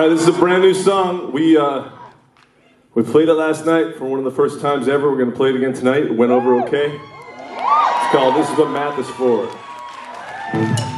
Alright, this is a brand new song. We played it last night for one of the first times ever. We're going to play it again tonight. It went over okay. It's called This Is What Math Is For.